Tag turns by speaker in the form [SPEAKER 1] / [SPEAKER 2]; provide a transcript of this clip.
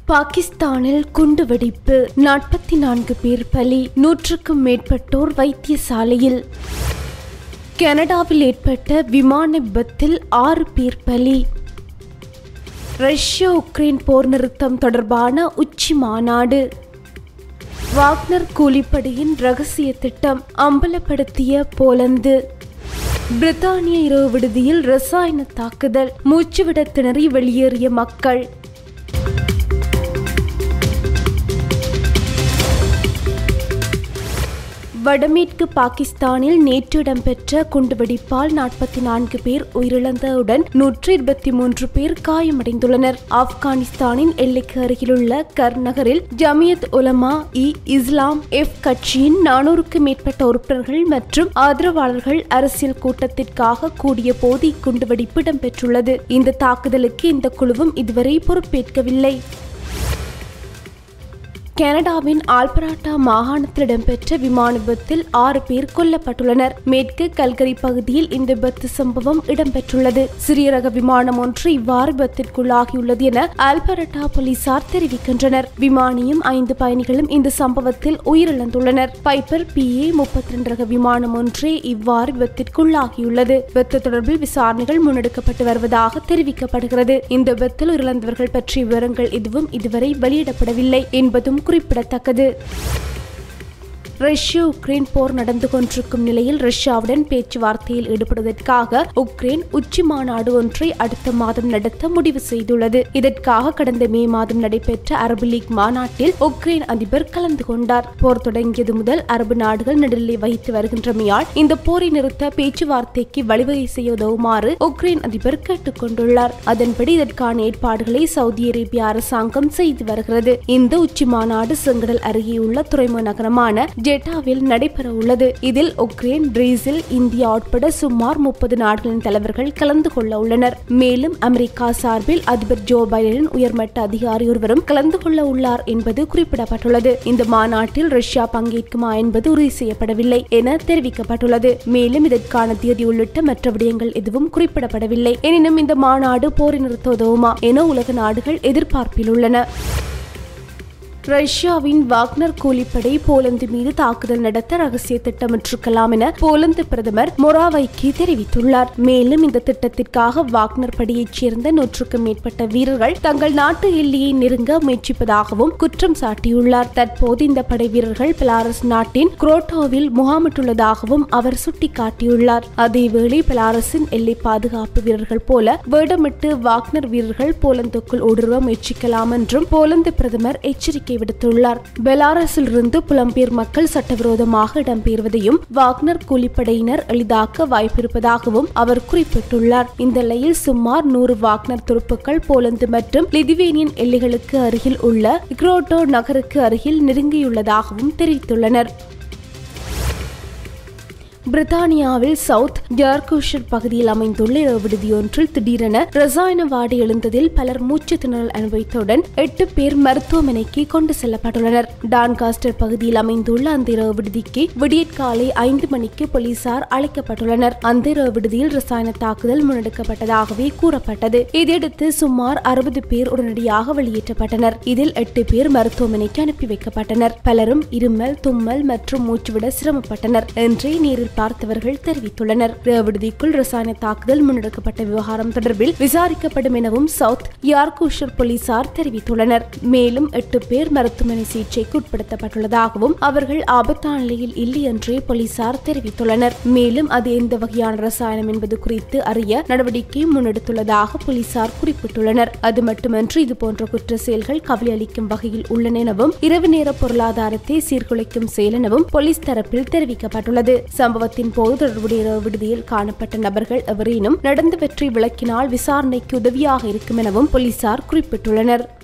[SPEAKER 1] பாகிஸ்தானில் குண்டுவெடிப்பு, 44 பேர் பலி, 100க்கும் மேற்பட்டோர் வைத்தியசாலையில். கனடாவில் ஏற்பட்ட விமான விபத்தில் 6 பேர் பலி. ரஷ்யா உக்ரைன் போர் நிறுத்தம் தொடர்பான உச்சி மாநாடு. வாக்னர் கூலிப்படையின் ரகசிய திட்டம் அம்பலப்படுத்திய போலந்து. பிரித்தானிய இரவு விடுதியில் ரசாயன தாக்குதல், மூச்சுவிட திணறி வெளியேறிய மக்கள். வடமேற்கு பாகிஸ்தானில் நேற்று இடம்பெற்ற குண்டுவெடிப்பால் 44 பேர் உயிரிழந்ததுடன் 123 பேர் காயமடைந்துள்ளனர். ஆப்கானிஸ்தானின் எல்லைக்கு அருகிலுள்ள கர் நகரில் ஜமியத் உலமா-இ-இஸ்லாம்-F கட்சியின் 400க்கும் மேற்பட்ட உறுப்பினர்கள் மற்றும் ஆதரவாளர்கள் அரசியல் கூட்டத்திற்காக கூடிய போது இக்குண்டுவெடிப்பு இடம்பெற்றுள்ளது. இந்த தாக்குதலுக்கு இந்த குழுவும் இதுவரை பொறுப்பேற்கவில்லை. கனடாவின் ஆல்பர்டா மாகாணத்தில் இடம்பெற்ற விமான விபத்தில் 6 பேர் கொல்லப்பட்டுள்ளனர். மேற்கு கல்கரி பகுதியில் இந்த விபத்து சம்பவம் இடம்பெற்றுள்ளது. சிறிய ரக விமானம் ஒன்று இவ்வாறு விபத்திற்குள்ளாகியுள்ளது என ஆல்பர்டா போலீசார் தெரிவிக்கின்றனர். விமானியும் 5 பயணிகளும் இந்த சம்பவத்தில் உயிரிழந்துள்ளனர். பைப்பர் PA-32 ரக விமானம் ஒன்றே இவ்வாறு விபத்திற்குள்ளாகியுள்ளது. விபத்து தொடர்பில் விசாரணைகள் முன்னெடுக்கப்பட்டு வருவதாக தெரிவிக்கப்படுகிறது. இந்த விபத்தில் உயிரிழந்தவர்கள் பற்றிய விவரங்கள் எதுவும் இதுவரை வெளியிடப்படவில்லை என்பதும் குறிப்பிடத்தக்கது. ரஷ்யா உக்ரைன் போர் நடந்து கொண்டிருக்கும் நிலையில் ரஷ்யாவுடன் பேச்சுவார்த்தையில் ஈடுபடுவதற்காக உக்ரைன் உச்சி மாநாடு ஒன்றை அடுத்த மாதம் நடத்த முடிவு செய்துள்ளது. இதற்காக கடந்த மே மாதம் நடைபெற்ற அரபு லீக் மாநாட்டில் உக்ரைன் அதிபர் கலந்து கொண்டார். போர் தொடங்கியது முதல் அரபு நாடுகள் நடுநிலை வகித்து வருகின்றமையால் இந்த போரை நிறுத்த பேச்சுவார்த்தைக்கு வழிவகை செய்ய உதவுமாறு உக்ரைன் அதிபர் கேட்டுக் கொண்டுள்ளார். அதன்படி இதற்கான ஏற்பாடுகளை சவுதி அரேபிய அரசாங்கம் செய்து வருகிறது. இந்த உச்சி மாநாடு செங்கடல் அருகே உள்ள துறைமுக நகரமான ஜெட்டாவில் நடைபெற உள்ளது. இதில் உக்ரைன், பிரேசில், இந்தியா உட்பட சுமார் 30 நாடுகளின் தலைவர்கள் கலந்து கொள்ள உள்ளனர். மேலும் அமெரிக்கா சார்பில் அதிபர் ஜோ பைடனின் உயர்மட்ட அதிகாரி ஒருவரும் கலந்து கொள்ள உள்ளார் என்பது குறிப்பிடப்பட்டுள்ளது. இந்த மாநாட்டில் ரஷ்யா பங்கேற்குமா என்பது உறுதி செய்யப்படவில்லை என தெரிவிக்கப்பட்டுள்ளது. மேலும் இதற்கான தேதி உள்ளிட்ட மற்ற விடயங்கள் எதுவும் குறிப்பிடப்படவில்லை. எனினும் இந்த மாநாடு போரை நிறுத்த உதவுமா என உலக நாடுகள் எதிர்பார்ப்பில் உள்ளன. ரஷ்யாவின் வாக்னர் கூலிப்படை போலந்து மீது தாக்குதல் நடத்த ரகசிய திட்டமிட்டிருக்கலாம் என போலந்து பிரதமர் மொராவைக்கி தெரிவித்துள்ளார். மேலும் இந்த திட்டத்திற்காக வாக்னர் படையைச் சேர்ந்த 100க்கும் மேற்பட்ட வீரர்கள் தங்கள் நாட்டு எல்லையை நெருங்க முயற்சிப்பதாகவும் குற்றம் சாட்டியுள்ளார். தற்போது இந்த படை வீரர்கள் பெலாரஸ் நாட்டின் குரோட்டோவில் முகாமிட்டுள்ளதாகவும் அவர் சுட்டிக்காட்டியுள்ளார். அதேவேளை பெலாரஸின் எல்லை பாதுகாப்பு வீரர்கள் போல வேடமிட்டு வாக்னர் வீரர்கள் போலந்துக்குள் ஊடுருவ முயற்சிக்கலாம் என்றும் போலந்து பிரதமர் எச்சரிக்கை விடுத்துள்ளார். பெலாரஸில் இருந்து புலம்பெயர் மக்கள் சட்டவிரோதமாக இடம்பெயர்வதையும் வாக்னர் கூலிப்படையினர் எளிதாக்க வாய்ப்பிருப்பதாகவும் அவர் குறிப்பிட்டுள்ளார். இந்த நிலையில் சுமார் 100 வாக்னர் துருப்புக்கள் போலந்து மற்றும் லிதுவேனியன் எல்லைகளுக்கு அருகில் உள்ள குரோட்டோ நகருக்கு அருகில் நெருங்கியுள்ளதாகவும் தெரிவித்துள்ளனர். பிரித்தானியாவில் சவுத் யார்க்ஷயர் பகுதியில் அமைந்துள்ள இரவு விடுதியொன்றில் திடீரென ரசாயன வாடை எழுந்ததில் பலர் மூச்சு திணறல் அனுபவித்தவுடன் 8 பேர் மருத்துவமனைக்கு கொண்டு செல்லப்பட்டுள்ளனர். டான்காஸ்டர் பகுதியில் அமைந்துள்ள அந்த இரவு விடுதிக்கு விடியற்காலை 5 மணிக்கு போலீசார் அழைக்கப்பட்டுள்ளனர். அந்த இரவு விடுதியில் ரசாயன தாக்குதல் முன்னெடுக்கப்பட்டதாகவே கூறப்பட்டது. இதையடுத்து சுமார் 60 பேர் உடனடியாக வெளியேற்றப்பட்டனர். இதில் 8 பேர் மருத்துவமனைக்கு அனுப்பி வைக்கப்பட்டனர். பலரும் இருமல், தும்மல் மற்றும் மூச்சுவிட சிரமப்பட்டனர் என்றே நேரில் பார்த்தவர்கள் தெரிவித்துள்ளனர். விடுதிக்குள் ரசாயன தாக்குதல் முன்னெடுக்கப்பட்ட விவகாரம் தொடர்பில் விசாரிக்கப்படும் எனவும் சவுத் யார்க்ஷயர் போலீசார் தெரிவித்துள்ளனர். மேலும் 8 பேர் மருத்துவமனை சிகிச்சைக்கு உட்படுத்தப்பட்டுள்ளதாகவும் அவர்கள் ஆபத்தான நிலையில் இல்லை என்றே போலீசார் தெரிவித்துள்ளனர். மேலும் அது எந்த வகையான ரசாயனம் என்பது குறித்து அறிய நடவடிக்கை முன்னெடுத்துள்ளதாக போலீசார் குறிப்பிட்டுள்ளனர். அது மட்டுமன்றி இதுபோன்ற குற்ற செயல்கள் கவலை அளிக்கும் வகையில் உள்ளன எனவும் இரவு நேர பொருளாதாரத்தை சீர்குலைக்கும் செயல் எனவும் போலீஸ் தரப்பில் தெரிவிக்கப்பட்டுள்ளது. சம்பவத்தின் போது தொடர்புடைய விடுதியில் காணப்பட்ட நபர்கள் எவரேனும் நடந்தவற்றை விளக்கினால் விசாரணைக்கு உதவியாக இருக்கும் எனவும் போலீசார் குறிப்பிட்டுள்ளனர்.